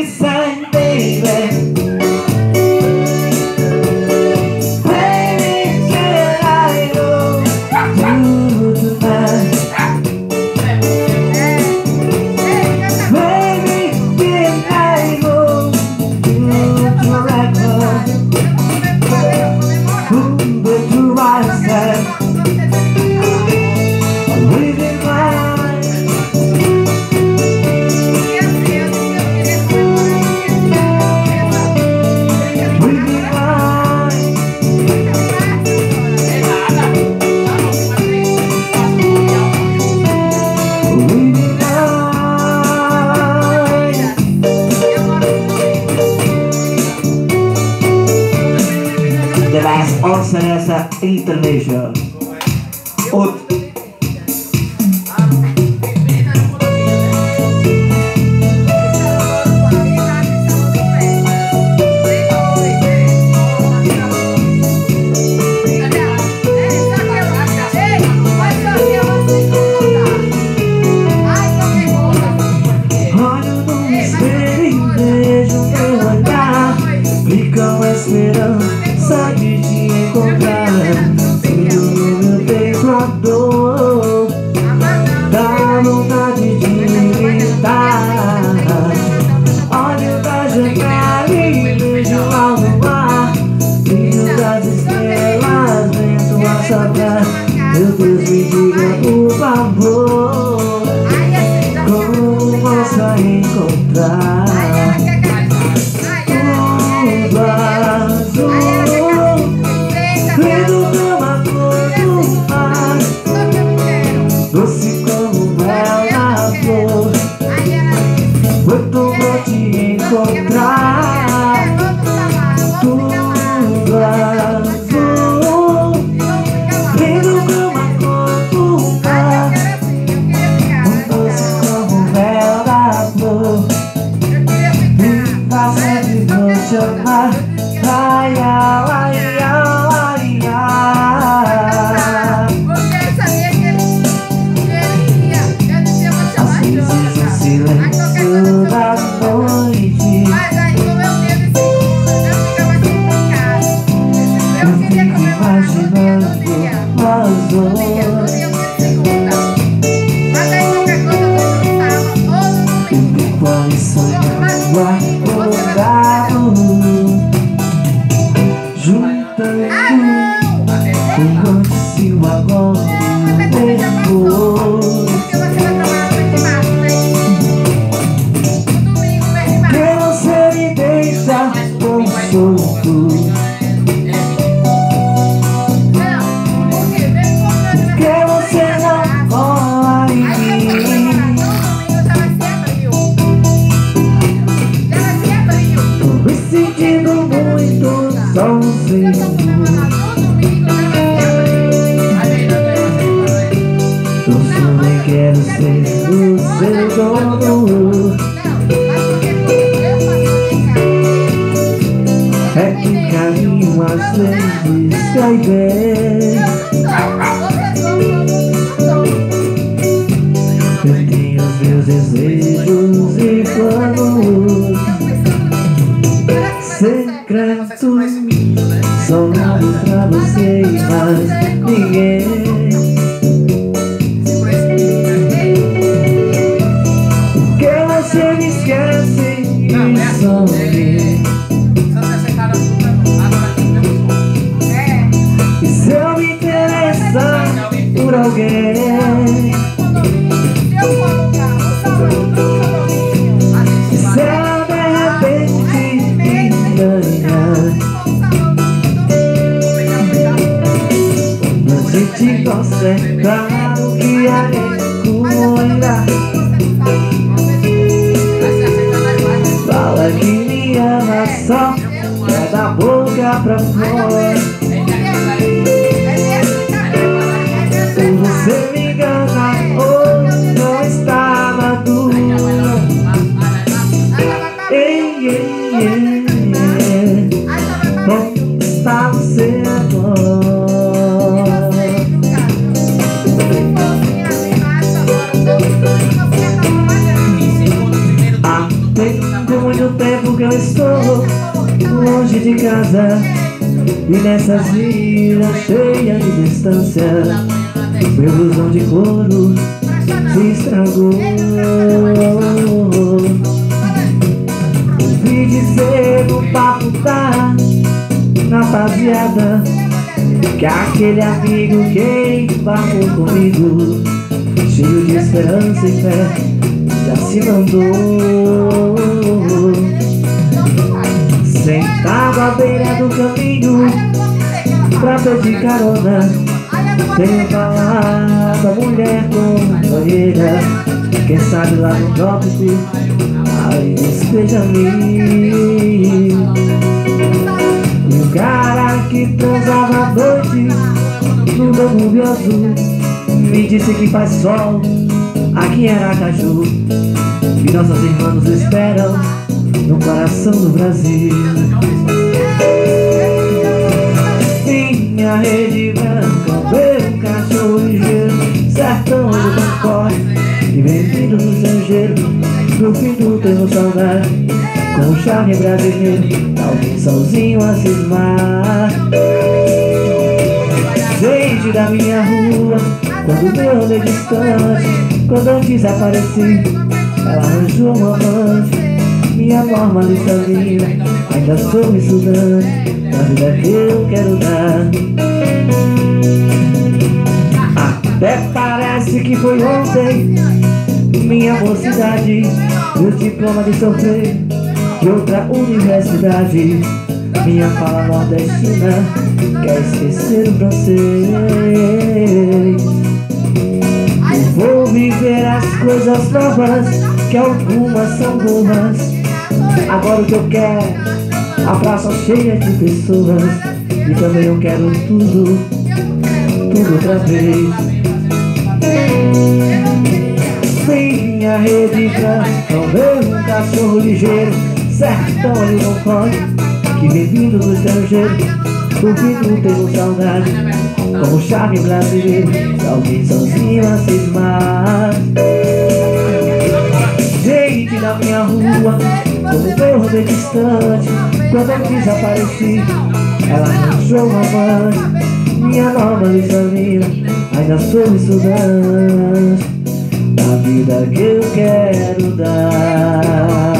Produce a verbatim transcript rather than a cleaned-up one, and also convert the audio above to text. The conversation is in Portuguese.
inside, baby. Baby, can I go to tonight? Baby, can I go to forever? Who will do right side? The last also has an international. Oh. Só de te encontrar, sinto no meu peito a dor, dá vontade de gritar. Olho da janela e vejo ao mar, brilho das estrelas, vento a soprar. Meu Deus, me diga por favor, como posso encontrar tudo azul? Doce como mel na flor, muito bom te encontrar. Tudo azul, lindo como a cor do mar, doce como mel na flor. Me faça de novo chamar. Ai, ai, ai, ai, ai. Silêncio da noite, mas aí como eu devo eu ficava assim em casa. Eu queria comemorar no dia, no dia, no dia, no dia de segunda. Mas aí qualquer coisa eu vou no sábado ou no domingo. Quando sonhando acordado, juntando o antes o agora e depois. Porque você vai trabalhar no mês de março, né? Solto. Não, porque vem comprando. Porque você não cola em mim. Já vai ser abril. Já vai ser abril. Tô me sentindo muito sozinho. Eu também quero ser o seu dono. É que carinho às vezes cai bem. Eu tenho os meus desejos e planos secretos, só nada pra você e mais ninguém. Porque você me esquece e some. E se eu me interessar por alguém, e se ela de repente me ganhar, a gente gosta, é claro que a gente cuida. Fala que me ama só, é da boca pra fora. Você me engana, ou não está maduro. Ei, ei, ei, ei. Como está você agora? Atendo muito tempo que eu estou longe de casa, e nessas vidas cheias de distância, meu blusão de couro se estragou. Ouvi dizer no papo da rapaziada que aquele amigo que embarcou comigo, cheio de esperança e fé, já se mandou. Sentado à beira do caminho pra pedir carona, tenho falado a mulher companheira, quem sabe lá no trópico, aí despeja-me. E o cara que transava à noite no Danúbio Azul me disse que faz sol aqui em Aracaju, e nossas irmãs nos esperam no coração do Brasil. Minha rede branca, meu cachorro ligeiro, sertão do pacote e bem-vindo do estrangeiro. No fim do tenho saudade, com o charme brasileiro, alguém sozinho a cismar. Gente da minha rua, quando meu rolê distante, quando eu desapareci, ela arranjou uma amante, minha norma listalina. Ainda sou estudante da vida que eu quero dar. Até parece que foi ontem, minha mocidade, meu diploma de sofrer de outra universidade. Minha fala nordestina quer esquecer o francês. Eu vou viver as coisas novas, que algumas são boas. Agora o que eu quero, a praça cheia de pessoas, e também eu quero tudo, tudo outra vez. Minha rede branca, meu cachorro ligeiro, sertão ali não pode, que vem vindo do estrangeiro, ouvindo tenho saudade, como charme brasileiro, alguém sozinho a cismar. Gente da minha rua, como meu rolê distante, quando eu desapareci, ela arranjou uma amante, minha nova listamina. Ainda sou estudante da vida que eu quero dar.